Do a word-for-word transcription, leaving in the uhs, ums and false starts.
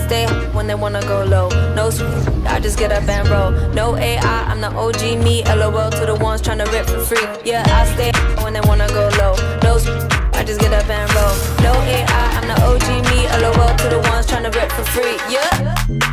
stay when they wanna go low. No sweet, I just get up and roll. No A I, I'm the O G me. L O L to the ones tryna rip for free. Yeah, I stay when they wanna go low. No sweet, I just get up and roll. No A I, I'm the O G me. L O L to the ones tryna rip for free. Yeah.